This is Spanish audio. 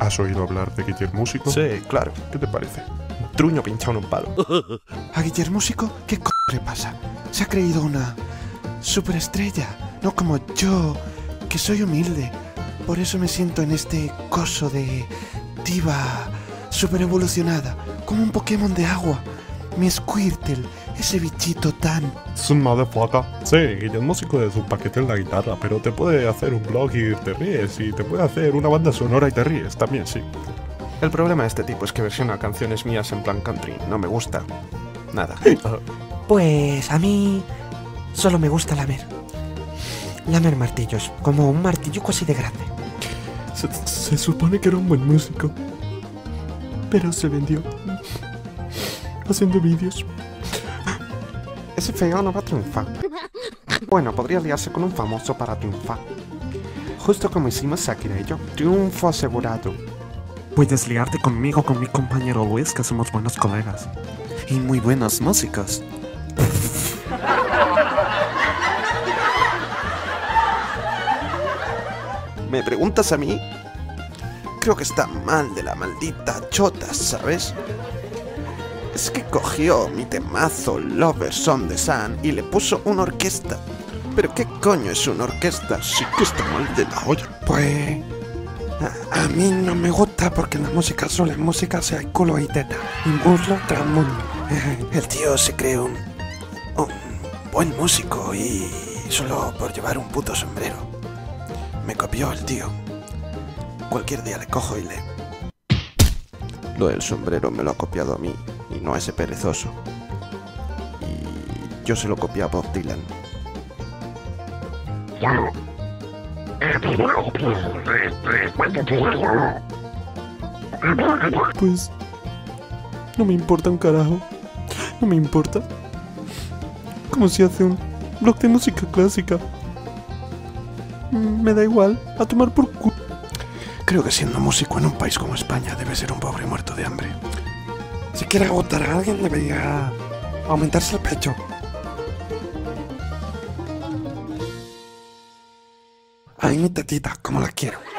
¿Has oído hablar de Guillermo Músico? Sí, claro. ¿Qué te parece? Un truño pinchado en un palo. ¿A Guillermo Músico? ¿Qué le pasa? Se ha creído una superestrella, no como yo, que soy humilde. Por eso me siento en este coso de diva super evolucionada, como un Pokémon de agua. Mi Squirtle, ese bichito tan... Es un motherfucker. Sí, Guillermo Músico es un paquete en la guitarra, pero te puede hacer un blog y te ríes, y te puede hacer una banda sonora y te ríes también, sí. El problema de este tipo es que versiona canciones mías en plan country. No me gusta. Nada. Pues a mí solo me gusta lamer. Lamer martillos, como un martilluco así de grande. Se supone que era un buen músico, pero se vendió haciendo vídeos. Ese feo no va a triunfar. Bueno, podría liarse con un famoso para triunfar. Justo como hicimos Shakira y yo. Triunfo asegurado. Puedes liarte conmigo, con mi compañero Luis, que somos buenos colegas. y muy buenos músicos. ¿Me preguntas a mí? Creo que está mal de la maldita chota, ¿sabes? Es que cogió mi temazo Lovers on the Sun y le puso una orquesta. ¿Pero qué coño es una orquesta? Sí que está mal de la olla. Pues... A mí no me gusta porque la música solo es música, sea hay culo y teta. Y muslo tras muslo. El tío se cree un buen músico y solo por llevar un puto sombrero. Me copió el tío. Cualquier día le cojo y le... Lo del sombrero me lo ha copiado a mí y no a ese perezoso. Y yo se lo copié a Bob Dylan. Pues... no me importa un carajo. No me importa. ¿Cómo se hace un blog de música clásica? Me da igual. A tomar por culo. Creo que siendo músico en un país como España debe ser un pobre muerto de hambre. Si quiere agotar a alguien debería aumentarse el pecho. Ay, mi tetita, como la quiero.